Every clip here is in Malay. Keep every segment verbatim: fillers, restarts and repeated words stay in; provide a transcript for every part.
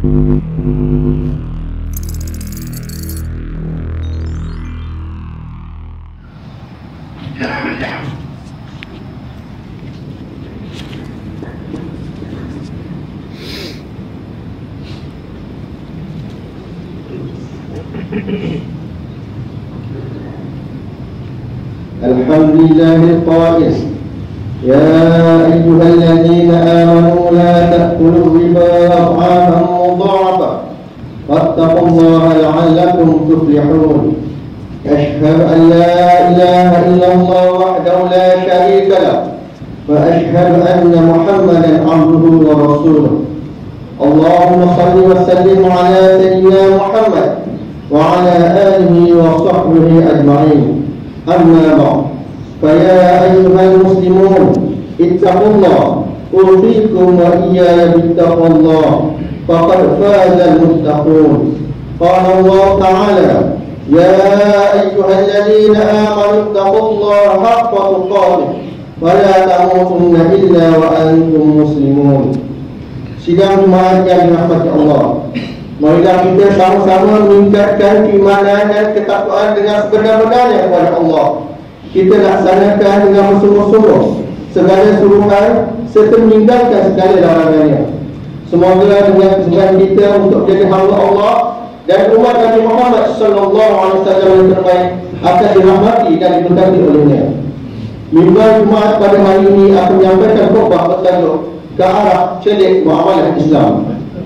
الحمد لله القائل يا أيها الذين آمنوا لا تأكلوا الربا أضعافا مضاعفة واتقوا الله لعلكم تفلحون. أشهد أن لا إله إلا الله وحده لا شريك له وأشهد أن محمدا عبده ورسوله. اللهم صل وسلم على سيدنا محمد وعلى آله وصحبه أجمعين. أما بعد، فيا أيها المسلمون اتقوا الله، أوصيكم وإياي بتقوى الله، فقد فاز المتقون. قال الله تعالى يا أيها الذين آمنوا اتقوا الله حق تقاته ولا تموتن إلا وأنتم مسلمون. Sidang jemaat yang dirahmati Allah, marilah kita sama-sama meningkatkan keimanan dan ketakwaan dengan sebenar-benarnya kepada Allah. Kita laksanakan dengan bersungguh-sungguh segala suruhan serta meninggalkan segala larangannya. Semoga dengan kesempatan kita untuk menjadi hamba Allah dan umat Nabi Muhammad sallallahu alaihi wasallam yang terbaik akan dirahmati dan diberkati olehnya. Mimbar Jumaat pada hari ini akan menyampaikan khutbah bertajuk ke arah celik muamalah Islam.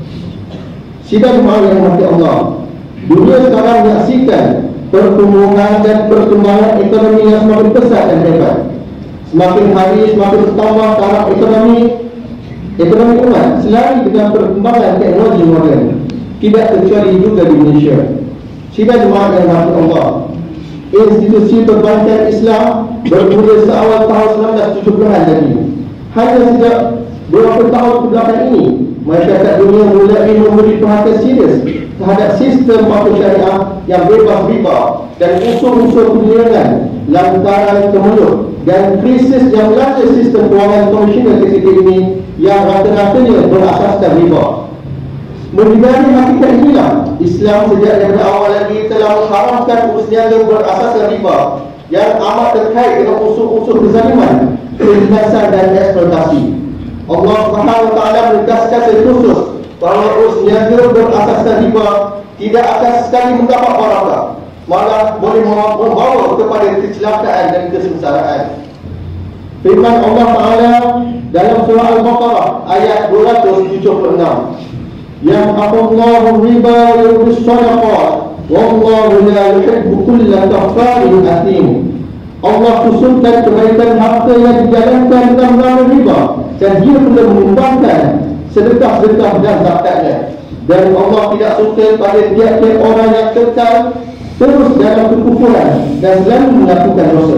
Sidang jemaah yang dirahmati Allah, dunia sekarang menyaksikan pertumbuhan dan perkembangan ekonomi yang semakin pesat dan hebat. Semakin hari semakin bertambah taraf ekonomi ekonomi umat selain dengan perkembangan teknologi moden, tidak kecuali juga di Malaysia. Sidang jemaah yang dirahmati Allah, institusi perbankan Islam bermula seawal tahun seribu sembilan ratus tujuh puluhan tadi. Hanya sejak beberapa tahun kebelakang ini, masyarakat dunia mulai memberi perhatian serius terhadap sistem patuh syariah yang bebas riba dan unsur-unsur perniagaan lantaran kemelut dan krisis yang melanda sistem kewangan komersial ketika ini yang rata-ratanya berasaskan riba. Mengenai hakikat inilah, Islam sejak daripada awal lagi telah mengharamkan usaha berasaskan riba yang amat terkait dengan unsur-unsur kezaliman, penindasan dan eksploitasi. Allah Subhanahu wa taala menegaskan secara khusus bahawa urus niaga berasaskan riba tidak akan sekali mendapat barakah, malah boleh membawa kepada kecelakaan dan kesengsaraan. Firman Allah Taala dalam surah Al-Baqarah ayat dua ratus tujuh puluh enam, yamhaqullahu riba wa yurbis shadaqat wallahu la yuhibbu kulla kaffarin athim. Allah khususkan kebaikan harta yang dijalankan dalam nama riba dan dia pula menyumbangkan sedekah-sedekah dan zakatnya. Dan Allah tidak suka pada tiap-tiap orang yang kekal terus dalam kekufuran dan selalu melakukan dosa.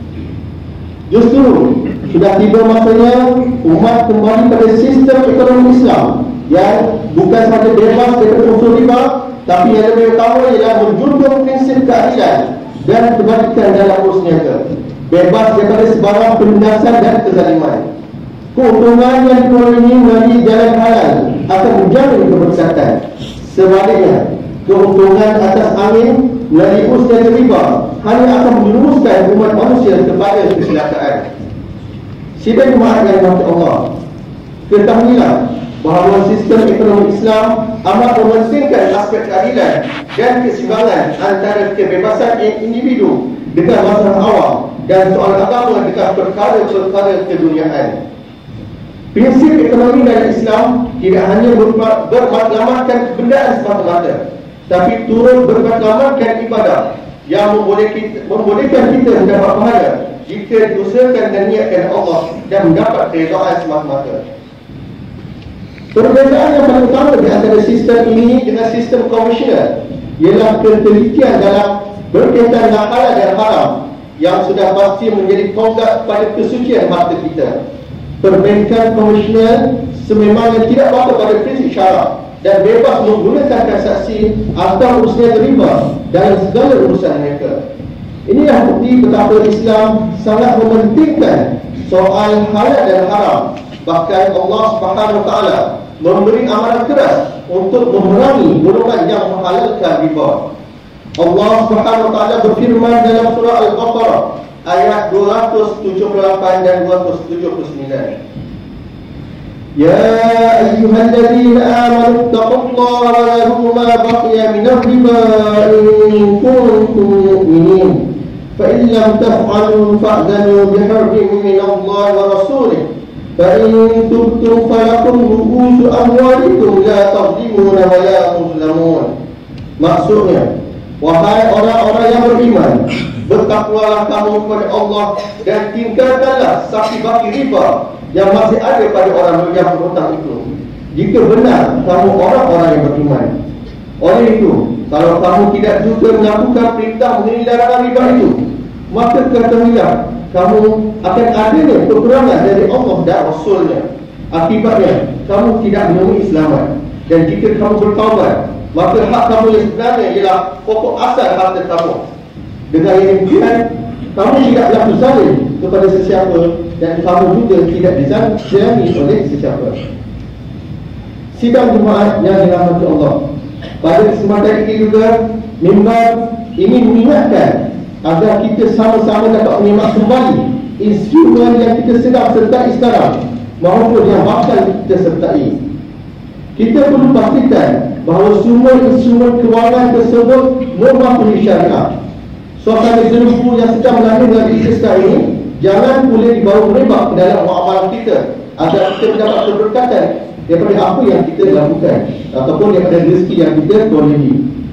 Justru sudah tiba masanya umat kembali pada sistem ekonomi Islam yang bukan sahaja bebas daripada unsur riba, tapi yang lebih utama ialah menjunjung prinsip keadilan dan kebajikan dalam urus niaga, bebas daripada sebarang penindasan dan kezaliman. Keuntungan yang diperoleh ini melalui jalan halal akan menjamin keberkatan. Sebaliknya, keuntungan atas angin melalui urus niaga riba hanya akan menjerumuskan umat manusia kepada kecelakaan. Sidang jemaah yang dirahmati Allah, ketahuilah bahawa sistem ekonomi Islam amat mementingkan aspek keadilan dan keseimbangan antara kebebasan individu dengan masalah awam dan soal agama dengan perkara-perkara keduniaan. Prinsip ekonomi dalam Islam tidak hanya bermatlamatkan kebendaan semata-mata, tapi turut bermatlamatkan ibadah yang membolehkan kita mendapat pahala jika diusahakan dan niatkan Allah dan mendapat keredaan semata-mata. Perbezaan yang paling utama di antara sistem ini dengan sistem komersial ialah ketelitian dalam berkaitan dengan halal dan haram yang sudah pasti menjadi tonggak pada kesucian harta kita. Perbankan komersial sememangnya tidak patuh pada prinsip syarak dan bebas menggunakan transaksi atau usaha riba dalam segala urusan mereka. Inilah bukti betapa Islam sangat mementingkan soal halal dan haram Bahkan Allah Subhanahu Wa Taala memberi amaran keras untuk memerangi golongan yang menghalalkan riba. Allah Subhanahu Wa Taala berfirman dalam surah Al-Baqarah ayat dua ratus tujuh puluh lapan dan dua ratus tujuh puluh sembilan. Ya ayyuhalladzina amanu taqullaha wa dharu ma baqiya minar riba in kuntum mu'minin. Fa in lam taf'alu fa'dhanu biharbin min Allah wa rasulih. Fa in tubtum falakum ru'usu amwalikum la tadhlimuna wa la tuzlamun. Maksudnya, wahai orang-orang yang beriman, bertakwalah kamu kepada Allah dan tinggalkanlah saksi baki riba yang masih ada pada orang yang berhutang itu, jika benar kamu orang-orang yang beriman. Oleh itu, kalau kamu tidak juga melakukan perintah mengenai larangan riba itu, maka ketahuilah kamu akan adanya kekurangan dari Allah dan Rasulnya. Akibatnya, kamu tidak menemui selamat. Dan jika kamu bertaubat, maka hak kamu yang sebenarnya ialah pokok asal harta kamu. Dengan yang demikian, kamu tidak berlaku zalim kepada sesiapa dan kamu juga tidak dizalimi oleh sesiapa. Sidang Jumaat yang dirahmati Allah, pada kesempatan ini juga mimbar ingin mengingatkan agar kita sama-sama dapat menyimak kembali instrumen yang kita sedang sertai sekarang maupun yang bakal kita sertai. Kita perlu pastikan bahawa semua instrumen kewangan tersebut mematuhi syariat. Suasana jerbu yang sedang melanda dengan kita sekarang ini jangan boleh dibawa merebak ke dalam muamalah kita agar kita mendapat keberkatan daripada apa yang kita lakukan ataupun daripada rezeki yang kita perolehi.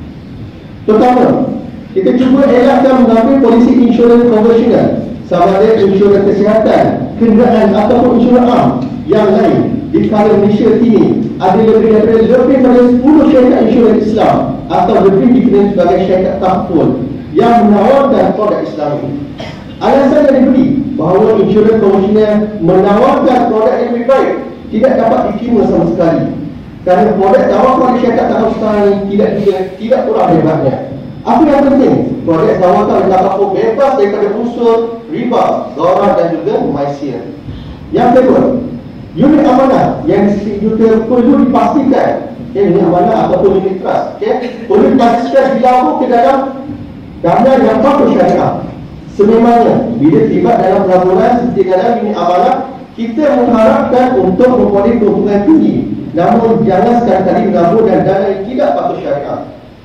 Pertama, kita cuba elakkan mengambil polisi insurans konvensional, sama ada insurans kesihatan, kenderaan ataupun insurans am yang lain. Di kala Malaysia kini ada lebih daripada lebih daripada sepuluh syarikat insurans Islam atau lebih dikenali sebagai syarikat tahfuz yang menawarkan produk Islami. Alasan yang diberi bahawa insurans konvensional menawarkan produk yang lebih baik tidak dapat diterima sama sekali, kerana produk tawarkan oleh syarikat tahfuz sekarang ini tidak tidak kurang hebatnya. Apa yang penting, produk tawarkan oleh tahfuz bebas daripada unsur riba, gharar dan juga maisir. Yang kedua, unit amanah yang juga perlu dipastikan, okay, unit amanah ataupun unit trust, okay, perlu dipastikan dilabur ke dalam dana yang patuh syariah. Sememangnya bila terlibat dalam pelaburan seperti dalam unit amanah, kita mengharapkan untuk memperoleh keuntungan tinggi, namun jangan sekali-kali menabur dan dana yang tidak patuh syariah.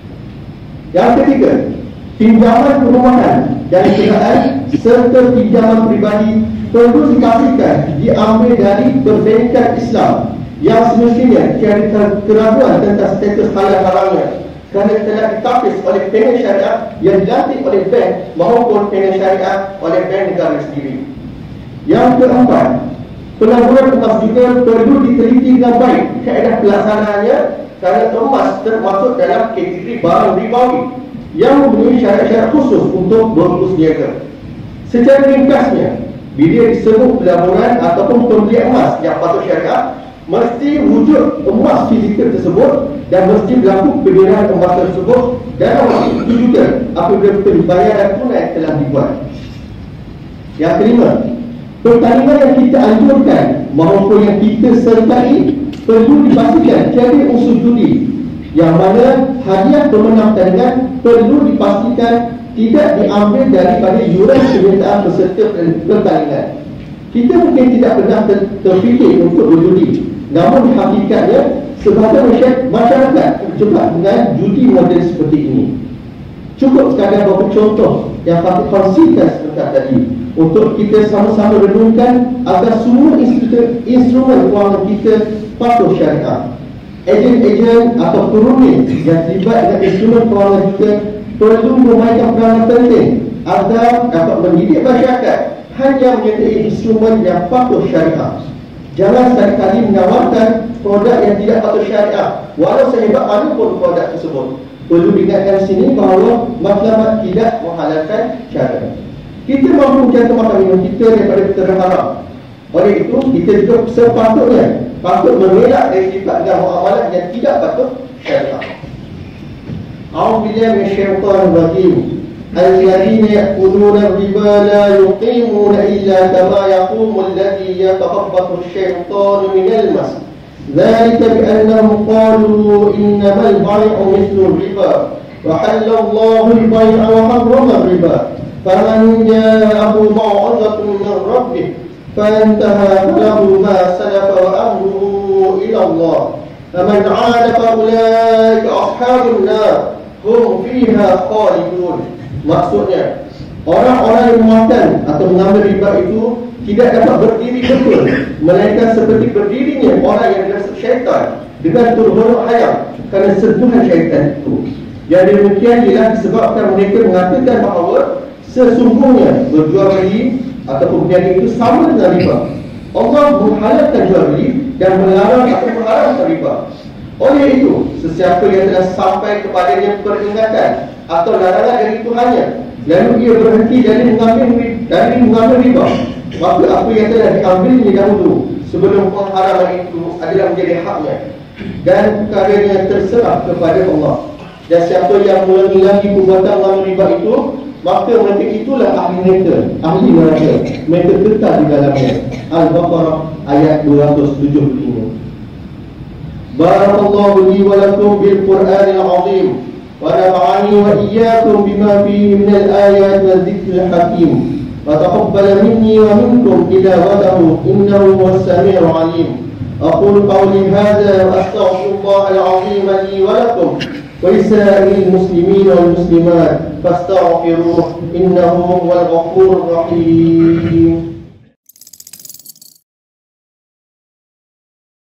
Yang ketiga, pinjaman perumahan dan kenderaan serta pinjaman peribadi perlu dipastikan diambil dari perbankan Islam yang semestinya tiada keraguan tentang status halal haramnya, kerana telah ditapis oleh panel syariah yang dilantik oleh bank maupun panel syariah oleh bank negara sendiri. Yang keempat, pelaburan emas juga perlu diteliti dengan baik kaedah pelaksanaannya, kerana emas termasuk dalam kategori barang ribawi yang mempunyai syarat-syarat khusus untuk berurus niaga. Secara ringkasnya, bila disebut pelaburan ataupun pembelian emas yang patut syariah, mesti wujud emas fizikal tersebut dan mesti berlaku pembayaran emas tersebut dalam waktu itu juga apabila pembayaran tunai telah dibuat. Yang kelima, pertandingan yang kita anjurkan maupun yang kita sertai perlu dipastikan tiada unsur judi, yang mana hadiah pemenang pertandingan perlu dipastikan tidak diambil daripada yuran penyertaan peserta pertandingan. Kita mungkin tidak pernah ter terfikir untuk berjudi, namun hakikatnya sebahagian masyarakat terjebak dengan judi model seperti ini. Cukup sekadar beberapa contoh yang patut konsisten seperti tadi untuk kita sama-sama renungkan agar semua instrumen kewangan kita patuh syariah. Ejen-ejen atau kurunit yang terlibat dengan instrumen kewangan kita perlu memainkan peranan penting agar dapat mendidik masyarakat hanya menyertai instrumen yang patuh syariah. Jangan sekali-kali menawarkan produk yang tidak patuh syariah walau sehebat manapun produk tersebut. Perlu diingatkan sini bahawa matlamat tidak menghalalkan cara. Kita mampu menjaga makan minum kita daripada perkara haram. Oleh itu, kita juga sepatutnya patut mengelak dari sifat dan muamalah yang tidak patut syariah. A'udzubillahi minasyaitonir rajim. الذين يأكلون الربا لا يقيمون إلا كما يقوم الذي يتخبطه الشيطان من المس ذلك بأنهم قالوا إنما البيع مثل الربا وحل الله البيع وحرم الربا فمن جاءه موعظة من ربه فانتهى فله ما سلف وأمره إلى الله فمن عاد فأولئك أصحاب النار هم فيها خالدون. Maksudnya, orang-orang yang makan atau mengambil riba itu tidak dapat berdiri betul, melainkan seperti berdirinya orang yang dirasa syaitan dengan turhuruk hayam kerana sentuhan syaitan itu. Yang demikian ialah disebabkan mereka mengatakan bahawa sesungguhnya berjual beli ataupun berniaga itu sama dengan riba. Allah menghalalkan jual beli dan melarang atau mengharamkan riba. Oleh itu, sesiapa yang telah sampai kepadanya peringatan atau larangan dari Tuhannya, lalu ia berhenti dari mengambil dari mengambil riba, maka apa yang telah diambilnya dahulu sebelum pengharaman itu adalah menjadi haknya dan perkaranya terserah kepada Allah. Dan siapa yang mengulangi perbuatan mengambil riba itu, maka mereka itulah ahli neraka, ahli neraka, mereka kekal di dalamnya. Al-Baqarah ayat dua ratus tujuh puluh lima. Barakallahu li wa lakum bil Qur'anil azim wa nafa'ani wa iyyakum bima fihi min al-ayat wa dhikril hakim wa taqabbal minni wa minkum tilawatahu innahu huwas samiul alim. Aqulu qawli hadha wa astaghfirullahal azim li wa lakum ولسائر المسلمين والمسلمات فاستغفروه إنه هو الغفور الرحيم.